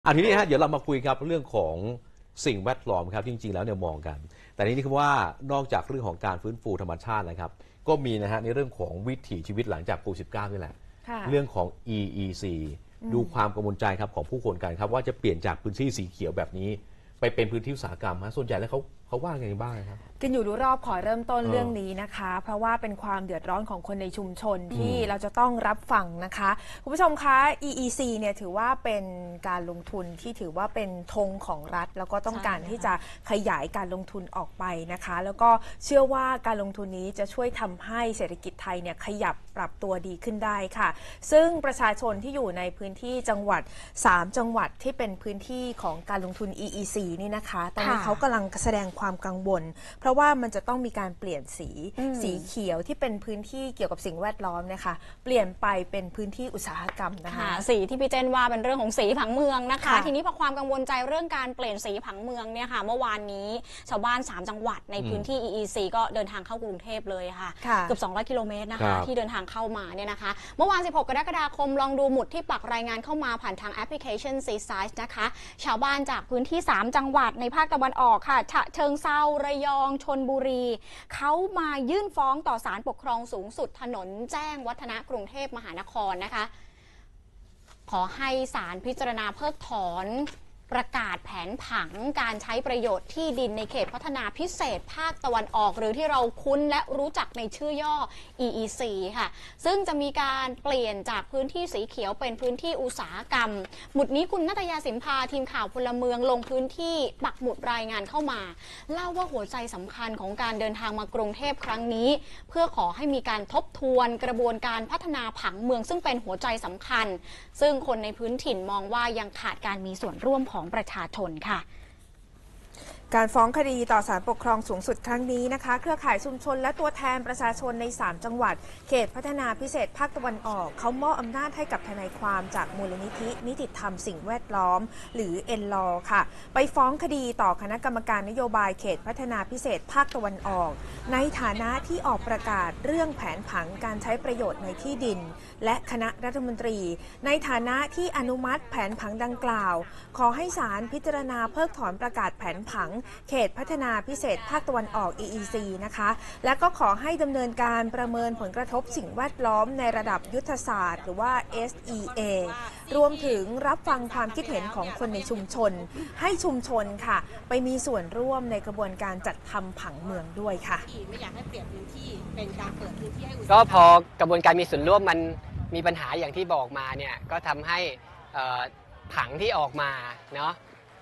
ทีนี้เดี๋ยวเรามาคุยครับเรื่องของสิ่งแวดล้อมครับจริงๆแล้วเนี่ยมองกันแต่นี้คือว่านอกจากเรื่องของการฟื้นฟูธรรมชาตินะครับก็มีนะฮะในเรื่องของวิถีชีวิตหลังจากโควิด -19 นี่แหละเรื่องของ EEC ดูความกังวลใจครับของผู้คนกันครับว่าจะเปลี่ยนจากพื้นที่สีเขียวแบบนี้ไปเป็นพื้นที่อุตสาหกรรมส่วนใหญ่แล้วเขาว่าไงบ้างครับกินอยู่รู้รอบขอเริ่มต้นเรื่องนี้นะคะเพราะว่าเป็นความเดือดร้อนของคนในชุมชนที่เราจะต้องรับฟังนะคะคุณผู้ชมคะ EEC เนี่ยถือว่าเป็นการลงทุนที่ถือว่าเป็นธงของรัฐแล้วก็ต้องการที่จะขยายการลงทุนออกไปนะคะแล้วก็เชื่อว่าการลงทุนนี้จะช่วยทำให้เศรษฐกิจไทยเนี่ยขยับปรับตัวดีขึ้นได้ค่ะซึ่งประชาชนที่อยู่ในพื้นที่จังหวัด3จังหวัดที่เป็นพื้นที่ของการลงทุน EEC นี่นะคะตอนนี้เขากำลังแสดงความกังวลเพราะว่ามันจะต้องมีการเปลี่ยนสีเขียวที่เป็นพื้นที่เกี่ยวกับสิ่งแวดล้อมนะคะเปลี่ยนไปเป็นพื้นที่อุตสาหกรรมนะคะสีที่พี่เจนว่าเป็นเรื่องของสีผังเมืองนะคะทีนี้พอความกังวลใจเรื่องการเปลี่ยนสีผังเมืองเนี่ยค่ะเมื่อวานนี้ชาวบ้าน3จังหวัดในพื้นที่ EEC ก็เดินทางเข้ากรุงเทพเลยค่ะเกือบ200กิโลเมตรนะคะที่เดินทางเข้ามาเนี่ยนะคะเมื่อวาน16กรกฎาคมลองดูหมุดที่ปักรายงานเข้ามาผ่านทางแอปพลิเคชัน Seasize นะคะชาวบ้านจากพื้นที่3จังหวัดในภาคตะวันออกค่ะฉะเชิงเทราระยองชลบุรีเขามายื่นฟ้องต่อศาลปกครองสูงสุดถนนแจ้งวัฒนะกรุงเทพมหานครนะคะขอให้ศาลพิจารณาเพิกถอนประกาศแผนผังการใช้ประโยชน์ที่ดินในเขตพัฒนาพิเศษภาคตะวันออกหรือที่เราคุ้นและรู้จักในชื่อย่อ EEC ค่ะซึ่งจะมีการเปลี่ยนจากพื้นที่สีเขียวเป็นพื้นที่อุตสาหกรรมหมุดนี้คุณณัฐยาสิมพาทีมข่าวพลเมืองลงพื้นที่ปักหมุดรายงานเข้ามาเล่าว่าหัวใจสำคัญของการเดินทางมากรุงเทพครั้งนี้เพื่อขอให้มีการทบทวนกระบวนการพัฒนาผังเมืองซึ่งเป็นหัวใจสำคัญซึ่งคนในพื้นถิ่นมองว่ายังขาดการมีส่วนร่วมของประชาชนค่ะการฟ้องคดีต่อศาลปกครองสูงสุดครั้งนี้นะคะเครือข่ายชุมชนและตัวแทนประชาชนใน3จังหวัดเขตพัฒนาพิเศษภาคตะวันออกเขามอบอำนาจให้กับทนายความจากมูลนิธินิติธรรมสิ่งแวดล้อมหรือเอ็นลอค่ะไปฟ้องคดีต่อคณะกรรมการนโยบายเขตพัฒนาพิเศษภาคตะวันออกในฐานะที่ออกประกาศเรื่องแผนผังการใช้ประโยชน์ในที่ดินและคณะรัฐมนตรีในฐานะที่อนุมัติแผนผังดังกล่าวขอให้ศาลพิจารณาเพิกถอนประกาศแผนผังเขตพัฒนาพิเศษภาคตะวันออก EEC นะคะและก็ขอให้ดำเนินการประเมินผลกระทบสิ่งแวดล้อมในระดับยุทธศาสตร์หรือว่า SEA รวมถึงรับฟังความคิดเห็นของคนในชุมชนให้ชุมชนค่ะไปมีส่วนร่วมในกระบวนการจัดทำผังเมืองด้วยค่ะไม่อยากให้เปลี่ยนพื้นที่เป็นการเปิดพื้นที่ให้ก็พอกระบวนการมีส่วนร่วมมันมีปัญหาอย่างที่บอกมาเนี่ยก็ทำให้ผังที่ออกมาเนาะ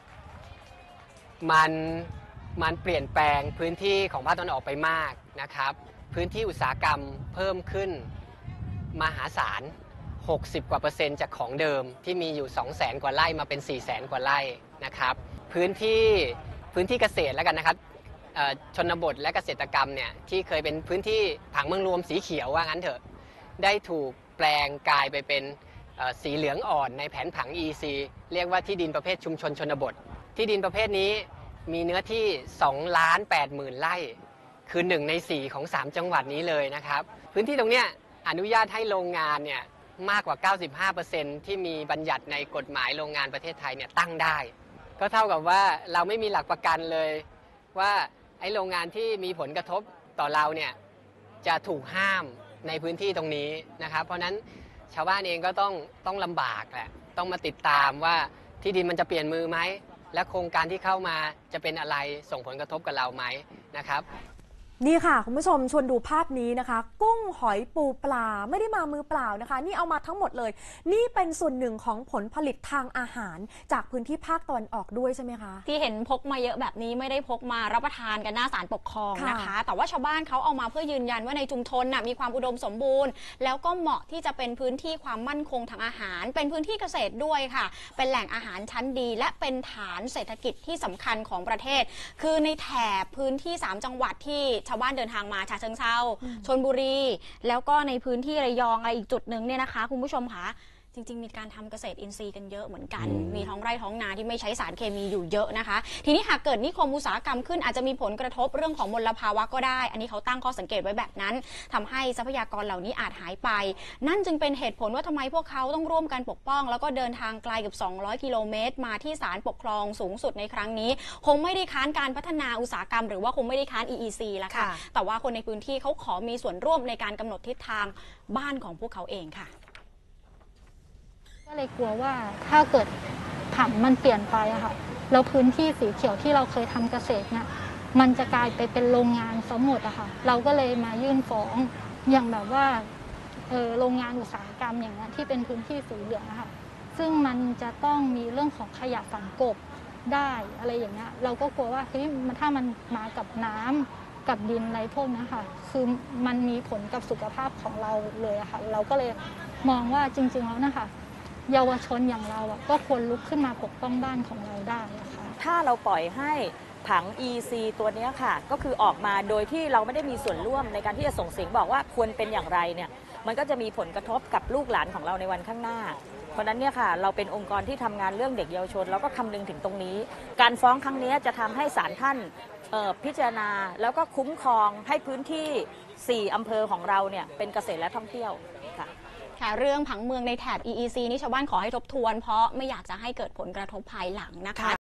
มันเปลี่ยนแปลงพื้นที่ของภาคตะวันออกไปมากนะครับพื้นที่อุตสาหกรรมเพิ่มขึ้นมหาศาล60 กว่า%จากของเดิมที่มีอยู่ 200,000 กว่าไร่มาเป็น 400,000 กว่าไร่นะครับพื้นที่เกษตรแล้วกันนะครับชนบทและเกษตรกรรมเนี่ยที่เคยเป็นพื้นที่ผังเมืองรวมสีเขียวว่างั้นเถอะได้ถูกแปลงกายไปเป็นสีเหลืองอ่อนในแผนผัง EEC เรียกว่าที่ดินประเภทชุมชนชนบทที่ดินประเภทนี้มีเนื้อที่ 2,80,000 ไร่คือ1ใน4ของ3จังหวัดนี้เลยนะครับพื้นที่ตรงเนี้ยอนุญาตให้โรงงานเนี่ยมากกว่า 95% ที่มีบัญญัติในกฎหมายโรงงานประเทศไทยเนี่ยตั้งได้ก็เท่ากับว่าเราไม่มีหลักประกันเลยว่าไอ้โรงงานที่มีผลกระทบต่อเราเนี่ยจะถูกห้ามในพื้นที่ตรงนี้นะครับเพราะนั้นชาวบ้านเองก็ต้องลำบากแหละต้องมาติดตามว่าที่ดินมันจะเปลี่ยนมือไหมและโครงการที่เข้ามาจะเป็นอะไรส่งผลกระทบกับเราไหมนะครับนี่ค่ะคุณผู้ชมชวนดูภาพนี้นะคะกุ้งหอยปูปลาไม่ได้มามือเปล่านะคะนี่เอามาทั้งหมดเลยนี่เป็นส่วนหนึ่งของผลผลิตทางอาหารจากพื้นที่ภาคตะวันออกด้วยใช่ไหมคะที่เห็นพกมาเยอะแบบนี้ไม่ได้พกมารับประทานกันหน้าศาลปกครองนะคะแต่ว่าชาวบ้านเขาเอามาเพื่อยืนยันว่าในชุมชนมีความอุดมสมบูรณ์แล้วก็เหมาะที่จะเป็นพื้นที่ความมั่นคงทางอาหารเป็นพื้นที่เกษตรด้วยค่ะเป็นแหล่งอาหารชั้นดีและเป็นฐานเศรษฐกิจที่สำคัญของประเทศคือในแถบพื้นที่3จังหวัดที่ชาวบ้านเดินทางมาฉะเชิงเทราชลบุรีแล้วก็ในพื้นที่ระยองอะไรอีกจุดหนึ่งเนี่ยนะคะคุณผู้ชมคะจจริงๆมีการทำเกษตรอินทรีย์กันเยอะเหมือนกัน มีท้องไร่ท้องนาที่ไม่ใช้สารเคมีอยู่เยอะนะคะทีนี้หากเกิดนิคมอุตสาหกรรมขึ้นอาจจะมีผลกระทบเรื่องของมลภาวะก็ได้อันนี้เขาตั้งข้อสังเกตไว้แบบนั้นทำให้ทรัพยากรเหล่านี้อาจหายไปนั่นจึงเป็นเหตุผลว่าทำไมพวกเขาต้องร่วมกันปกป้องแล้วก็เดินทางไกลเกือบ200 กิโลเมตรมาที่ศาลปกครองสูงสุดในครั้งนี้คงไม่ได้ค้านการพัฒนาอุตสาหกรรมหรือว่าคงไม่ได้ค้าน EEC แล้วค่ะแต่ว่าคนในพื้นที่เขาขอมีส่วนร่วมในการกำหนดทิศทางบ้านของพวกเขาเองค่ะก็เลยกลัวว่าถ้าเกิดผังมันเปลี่ยนไปอะค่ะแล้วพื้นที่สีเขียวที่เราเคยทำเกษตรเนี่ยมันจะกลายไปเป็นโรงงานซะหมดอะค่ะเราก็เลยมายื่นฟ้องอย่างแบบว่าโรงงานอุตสาหกรรมอย่างนี้ที่เป็นพื้นที่สีเหลืองอะค่ะซึ่งมันจะต้องมีเรื่องของขยะฝังกลบได้อะไรอย่างเงี้ยเราก็กลัวว่าเฮ้ยถ้ามันมากับน้ำกับดินอะไรพวกนี้ค่ะคือมันมีผลกับสุขภาพของเราเลยอะค่ะเราก็เลยมองว่าจริงๆแล้วนะคะเยาวชนอย่างเราก็ควรลุกขึ้นมาปกป้องบ้านของเราได้ค่ะถ้าเราปล่อยให้ผัง EC ตัวนี้ค่ะก็คือออกมาโดยที่เราไม่ได้มีส่วนร่วมในการที่จะส่งเสียงบอกว่าควรเป็นอย่างไรเนี่ยมันก็จะมีผลกระทบกับลูกหลานของเราในวันข้างหน้าเพราะนั้นเนี่ยค่ะเราเป็นองค์กรที่ทำงานเรื่องเด็กเยาวชนแล้วก็คำนึงถึงตรงนี้การฟ้องครั้งนี้จะทำให้ศาลท่านพิจารณาแล้วก็คุ้มครองให้พื้นที่4อำเภอของเราเนี่ยเป็นเกษตรและท่องเที่ยวค่ะเรื่องผังเมืองในแถบ EEC นี่ชาวบ้านขอให้ทบทวนเพราะไม่อยากจะให้เกิดผลกระทบภายหลังนะคะ